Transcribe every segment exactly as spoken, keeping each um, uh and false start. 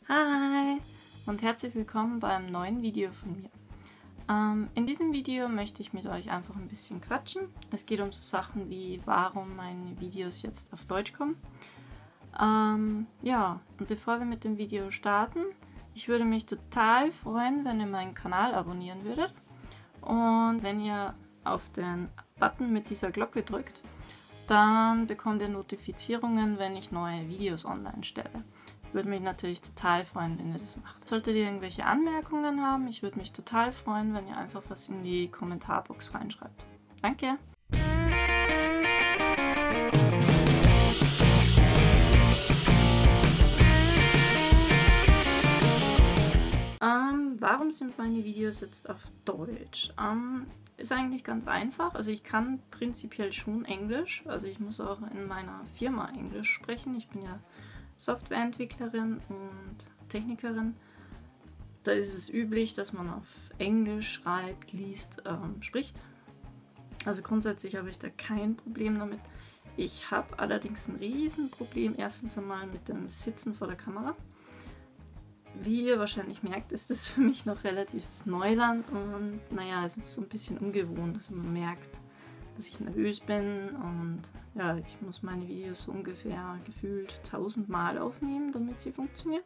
Hi und herzlich willkommen beim neuen Video von mir. Ähm, in diesem Video möchte ich mit euch einfach ein bisschen quatschen. Es geht um so Sachen wie, warum meine Videos jetzt auf Deutsch kommen. Ähm, ja, und bevor wir mit dem Video starten, ich würde mich total freuen, wenn ihr meinen Kanal abonnieren würdet und wenn ihr auf den Button mit dieser Glocke drückt, dann bekommt ihr Notifizierungen, wenn ich neue Videos online stelle. Würde mich natürlich total freuen, wenn ihr das macht. Solltet ihr irgendwelche Anmerkungen haben, ich würde mich total freuen, wenn ihr einfach was in die Kommentarbox reinschreibt. Danke! Ähm, warum sind meine Videos jetzt auf Deutsch? Ähm, ist eigentlich ganz einfach. Also ich kann prinzipiell schon Englisch. Also ich muss auch in meiner Firma Englisch sprechen. Ich bin ja Softwareentwicklerin und Technikerin. Da ist es üblich, dass man auf Englisch schreibt, liest, ähm, spricht. Also grundsätzlich habe ich da kein Problem damit. Ich habe allerdings ein Riesenproblem erstens einmal mit dem Sitzen vor der Kamera. Wie ihr wahrscheinlich merkt, ist das für mich noch relatives Neuland und naja, es ist so ein bisschen ungewohnt, dass man merkt, dass ich nervös bin und ja, ich muss meine Videos so ungefähr gefühlt tausendmal aufnehmen, damit sie funktionieren.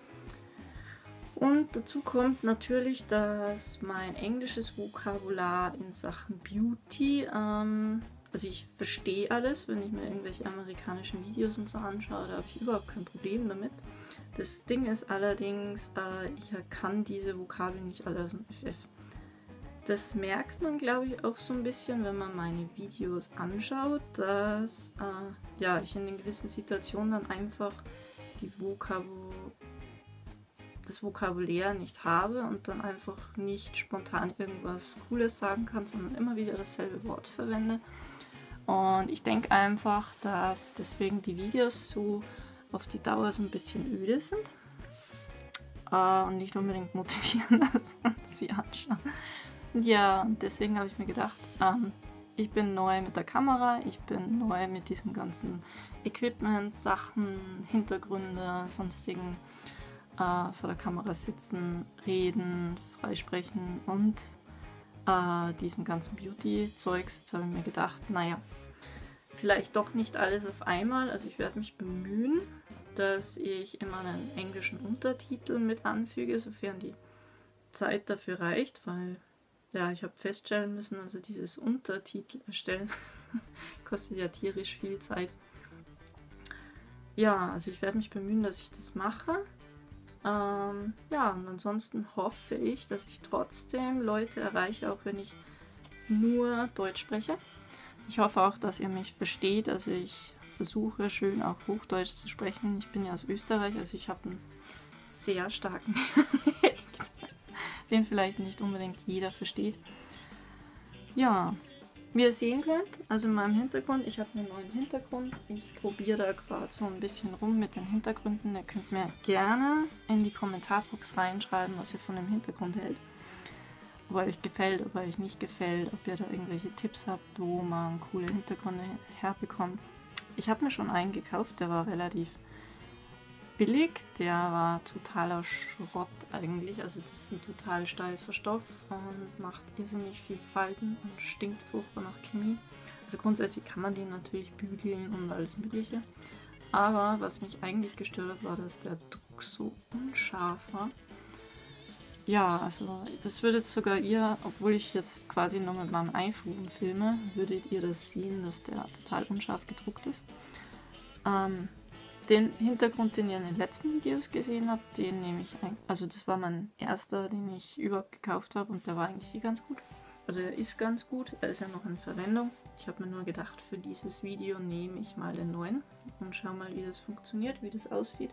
Und dazu kommt natürlich, dass mein englisches Vokabular in Sachen Beauty, ähm, also ich verstehe alles, wenn ich mir irgendwelche amerikanischen Videos und so anschaue, da habe ich überhaupt kein Problem damit. Das Ding ist allerdings, äh, ich kann diese Vokabeln nicht alle aus dem F F. Das merkt man, glaube ich, auch so ein bisschen, wenn man meine Videos anschaut, dass äh, ja, ich in den gewissen Situationen dann einfach die Vokabu das Vokabulär nicht habe und dann einfach nicht spontan irgendwas Cooles sagen kann, sondern immer wieder dasselbe Wort verwende. Und ich denke einfach, dass deswegen die Videos so auf die Dauer so ein bisschen öde sind äh, und nicht unbedingt motivieren, dass man sie anschaut. Ja, und deswegen habe ich mir gedacht, ähm, ich bin neu mit der Kamera, ich bin neu mit diesem ganzen Equipment, Sachen, Hintergründe, sonstigen äh, vor der Kamera sitzen, reden, freisprechen und äh, diesem ganzen Beauty-Zeugs. Jetzt habe ich mir gedacht, naja, vielleicht doch nicht alles auf einmal, also ich werde mich bemühen, dass ich immer einen englischen Untertitel mit anfüge, sofern die Zeit dafür reicht, weil ja, ich habe feststellen müssen, also dieses Untertitel erstellen kostet ja tierisch viel Zeit. Ja, also ich werde mich bemühen, dass ich das mache. Ähm, ja, und ansonsten hoffe ich, dass ich trotzdem Leute erreiche, auch wenn ich nur Deutsch spreche. Ich hoffe auch, dass ihr mich versteht, also ich versuche schön auch Hochdeutsch zu sprechen. Ich bin ja aus Österreich, also ich habe einen sehr starken Dialekt, den vielleicht nicht unbedingt jeder versteht. Ja, wie ihr sehen könnt, also in meinem Hintergrund, ich habe einen neuen Hintergrund. Ich probiere da gerade so ein bisschen rum mit den Hintergründen. Ihr könnt mir gerne in die Kommentarbox reinschreiben, was ihr von dem Hintergrund hält. Ob euch gefällt, ob euch nicht gefällt, ob ihr da irgendwelche Tipps habt, wo man coole Hintergründe herbekommt. Ich habe mir schon einen gekauft, der war relativ billig, der war totaler Schrott eigentlich, also das ist ein total steifer Stoff und macht irrsinnig viel Falten und stinkt furchtbar nach Chemie. Also grundsätzlich kann man den natürlich bügeln und alles mögliche, aber was mich eigentlich gestört hat, war, dass der Druck so unscharf war. Ja, also das würdet sogar ihr, obwohl ich jetzt quasi nur mit meinem iPhone filme, würdet ihr das sehen, dass der total unscharf gedruckt ist. Ähm, Den Hintergrund, den ihr in den letzten Videos gesehen habt, den nehme ich ein. Also das war mein erster, den ich überhaupt gekauft habe und der war eigentlich ganz gut. Also er ist ganz gut, er ist ja noch in Verwendung. Ich habe mir nur gedacht, für dieses Video nehme ich mal den neuen und schau mal, wie das funktioniert, wie das aussieht.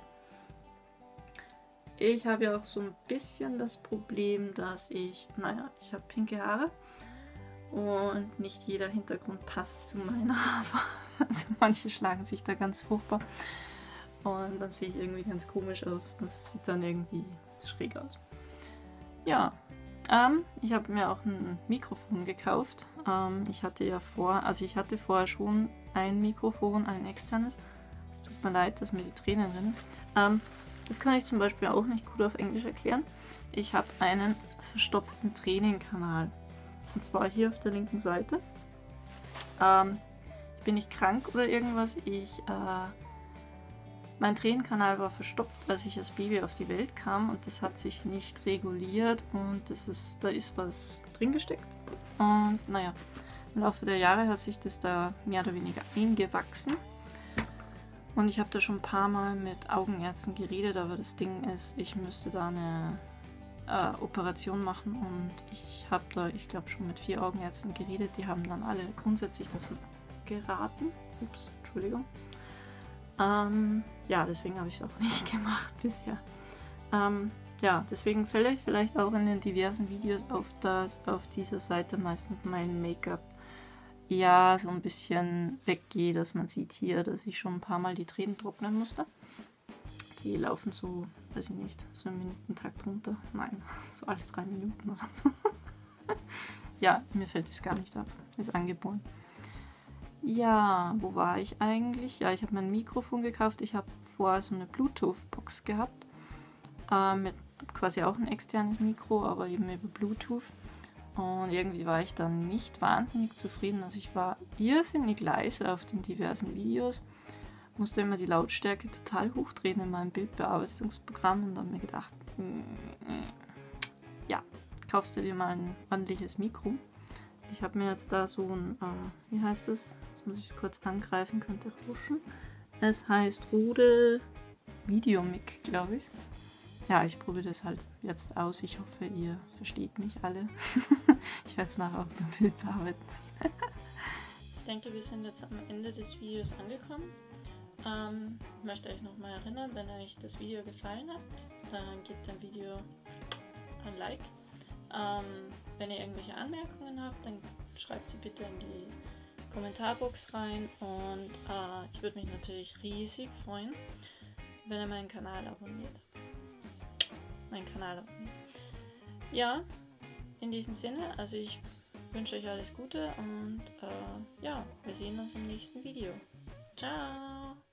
Ich habe ja auch so ein bisschen das Problem, dass ich, naja, ich habe pinke Haare und nicht jeder Hintergrund passt zu meiner Haarfarbe. Also manche schlagen sich da ganz furchtbar. Und dann sehe ich irgendwie ganz komisch aus. Das sieht dann irgendwie schräg aus. Ja, ähm, ich habe mir auch ein Mikrofon gekauft. Ähm, ich hatte ja vor, also ich hatte vorher schon ein Mikrofon, ein externes. Es tut mir leid, dass mir die Tränen rinnen. Ähm, Das kann ich zum Beispiel auch nicht gut auf Englisch erklären. Ich habe einen verstopften Tränenkanal. Und zwar hier auf der linken Seite. Ähm, ich bin nicht krank oder irgendwas. Ich, äh, mein Tränenkanal war verstopft, als ich als Baby auf die Welt kam. Und das hat sich nicht reguliert. Und das ist, da ist was drin gesteckt. Und naja, im Laufe der Jahre hat sich das da mehr oder weniger eingewachsen. Und ich habe da schon ein paar Mal mit Augenärzten geredet, aber das Ding ist, ich müsste da eine äh, Operation machen und ich habe da, ich glaube, schon mit vier Augenärzten geredet, die haben dann alle grundsätzlich davon geraten. Ups, Entschuldigung. Ähm, ja, deswegen habe ich es auch nicht gemacht bisher. Ähm, ja, deswegen fälle ich vielleicht auch in den diversen Videos auf, dass auf dieser Seite meistens mein Make-up ja so ein bisschen weggeht, dass man sieht hier, dass ich schon ein paar Mal die Tränen trocknen musste. Die laufen so, weiß ich nicht, so im Minutentakt runter. Nein, so alle drei Minuten oder so. Ja, mir fällt das gar nicht ab. Ist angeboren. Ja, wo war ich eigentlich? Ja, ich habe mein Mikrofon gekauft. Ich habe vorher so eine Bluetooth-Box gehabt. Äh, mit quasi auch ein externes Mikro, aber eben über Bluetooth. Und irgendwie war ich dann nicht wahnsinnig zufrieden. Also ich war irrsinnig leise auf den diversen Videos. Musste immer die Lautstärke total hochdrehen in meinem Bildbearbeitungsprogramm und dann mir gedacht, ja, kaufst du dir mal ein ordentliches Mikro. Ich habe mir jetzt da so ein, äh, wie heißt das? Jetzt muss ich es kurz angreifen, könnte rauschen. Es heißt Rode Videomic, glaube ich. Ja, ich probiere das halt jetzt aus. Ich hoffe, ihr versteht mich alle. Ich werde es nachher auch beim Bild bearbeiten. Ich denke, wir sind jetzt am Ende des Videos angekommen. Ähm, ich möchte euch nochmal erinnern, wenn euch das Video gefallen hat, dann gebt dem Video ein Like. Ähm, wenn ihr irgendwelche Anmerkungen habt, dann schreibt sie bitte in die Kommentarbox rein. Und äh, ich würde mich natürlich riesig freuen, wenn ihr meinen Kanal abonniert. Meinen Kanal abonniert. Ja, in diesem Sinne, also ich wünsche euch alles Gute und äh, ja, wir sehen uns im nächsten Video. Ciao!